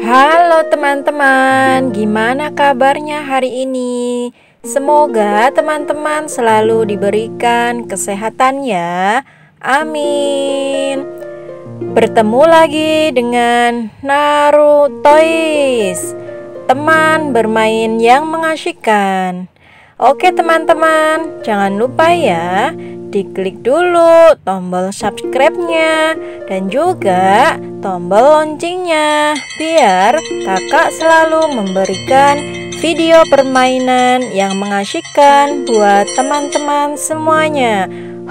Halo teman-teman, gimana kabarnya hari ini? Semoga teman-teman selalu diberikan kesehatan ya. Amin. Bertemu lagi dengan Narutois, teman bermain yang mengasyikkan. Oke teman-teman, jangan lupa ya, diklik dulu tombol subscribe-nya dan juga tombol loncengnya biar kakak selalu memberikan video permainan yang mengasyikkan buat teman-teman semuanya.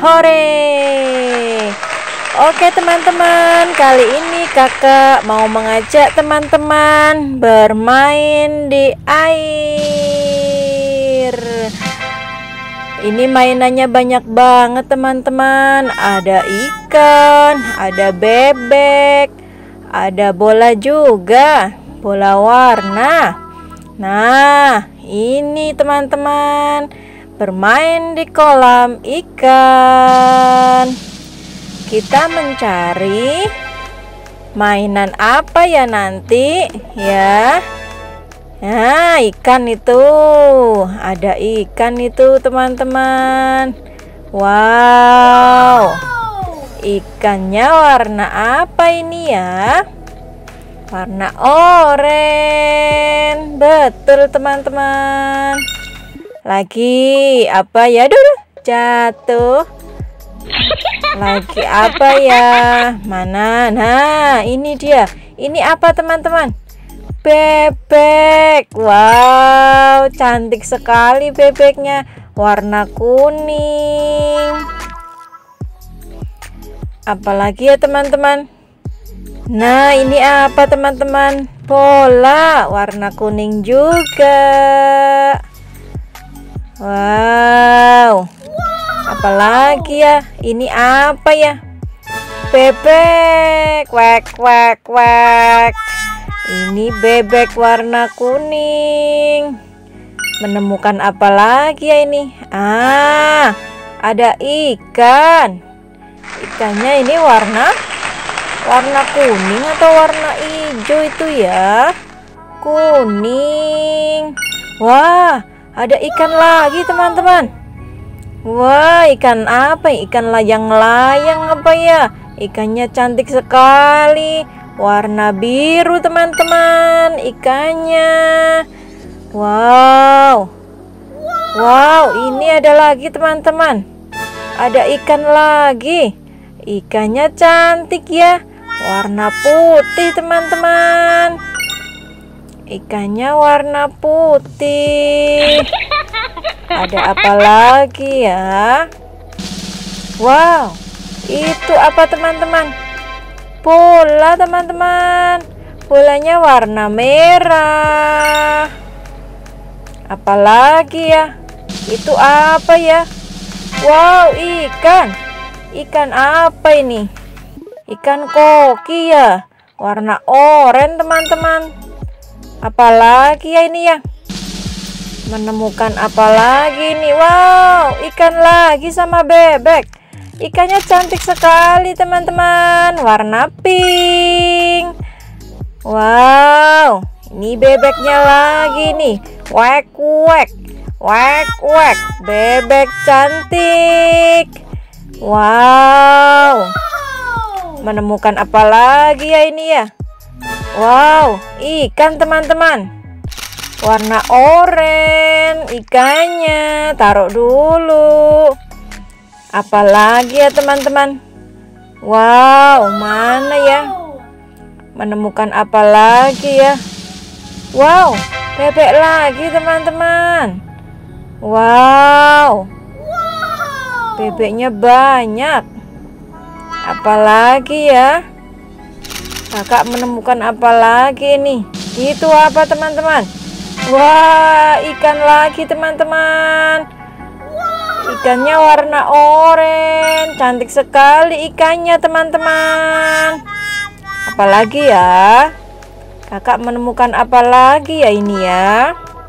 Hore! Oke teman-teman, kali ini kakak mau mengajak teman-teman bermain di air. Ini mainannya banyak banget teman-teman. Ada ikan, ada bebek, ada bola juga, bola warna. Nah, ini teman-teman, bermain di kolam ikan. Kita mencari mainan apa ya nanti ya. Nah, ikan itu, ada ikan itu teman-teman. Wow, ikannya warna apa ini ya? Warna oranye. Betul teman-teman. Lagi apa ya? Dulu jatuh. Lagi apa ya? Mana? Nah, ini dia. Ini apa teman-teman? Bebek. Wow, cantik sekali bebeknya, warna kuning. Apalagi ya teman-teman? Nah, ini apa teman-teman? Bola warna kuning juga. Wow, apalagi ya? Ini apa ya? Bebek. Wek wek wek. Ini bebek warna kuning. Menemukan apa lagi ya ini? Ah, ada ikan. Ikannya ini warna kuning atau warna hijau itu ya? Kuning. Wah, ada ikan lagi teman-teman. Wah, ikan apa? Ikan layang-layang apa ya? Ikannya cantik sekali. Warna biru teman-teman ikannya. Wow. Wow, ini ada lagi teman-teman. Ada ikan lagi. Ikannya cantik ya. Warna putih teman-teman. Ikannya warna putih. Ada apa lagi ya? Wow, itu apa teman-teman? Bola teman-teman. Bolanya warna merah. Apalagi ya? Itu apa ya? Wow, ikan. Ikan apa ini? Ikan koki ya, warna oranye teman-teman. Apalagi ya ini ya? Menemukan apa lagi nih? Wow, ikan lagi sama bebek. Ikannya cantik sekali teman-teman, warna pink. Wow, ini bebeknya lagi nih. Wek wek, wek wek, bebek cantik. Wow, menemukan apa lagi ya ini ya? Wow, ikan teman-teman, warna oranye. Ikannya taruh dulu. Apalagi ya teman-teman? Wow, mana ya? Menemukan apa lagi ya? Wow, bebek lagi teman-teman. Wow, bebeknya banyak. Apalagi ya? Kakak menemukan apa lagi nih? Itu apa teman-teman? Wah, ikan lagi teman-teman. Ikannya warna oranye, cantik sekali ikannya teman-teman. Apalagi ya? Kakak menemukan apa lagi ya ini ya?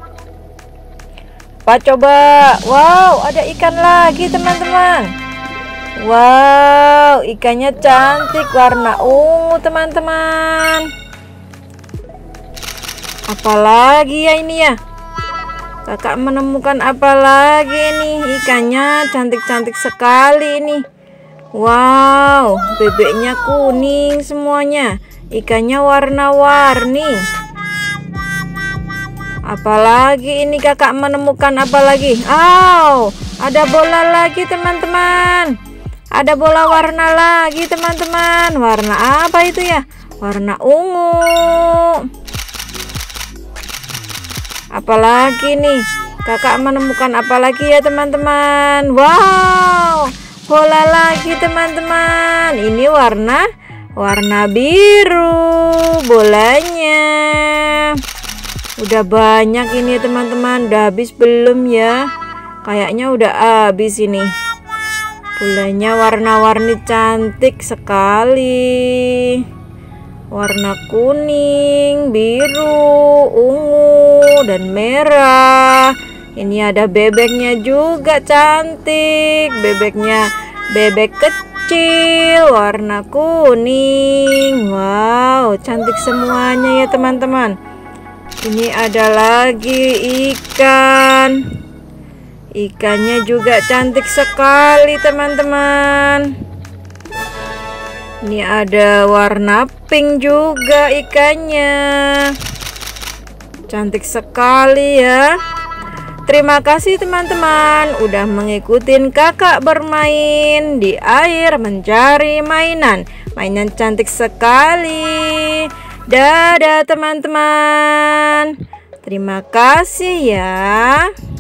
Apa coba? Wow, ada ikan lagi teman-teman. Wow, ikannya cantik warna ungu teman-teman. Apalagi ya ini ya? Kakak menemukan apa lagi nih? Ikannya cantik-cantik sekali ini. Wow, bebeknya kuning semuanya. Ikannya warna-warni. Apalagi ini kakak menemukan apa lagi? Ada bola lagi teman-teman. Ada bola warna lagi teman-teman. Warna apa itu ya? Warna ungu. Apalagi nih? Kakak menemukan apa lagi ya teman-teman? Wow, bola lagi teman-teman. Ini warna biru bolanya. Udah banyak ini teman-teman. Udah habis belum ya? Kayaknya udah habis ini. Bolanya warna-warni cantik sekali. Warna kuning, biru, ungu, dan merah. Ini ada bebeknya juga cantik. Bebeknya bebek kecil warna kuning. Wow, cantik semuanya ya teman-teman. Ini ada lagi ikan. Ikannya juga cantik sekali teman-teman. Ini ada warna pink juga ikannya. Cantik sekali ya. Terima kasih teman-teman udah ngikutin kakak bermain di air mencari mainan. Mainan cantik sekali. Dadah teman-teman. Terima kasih ya.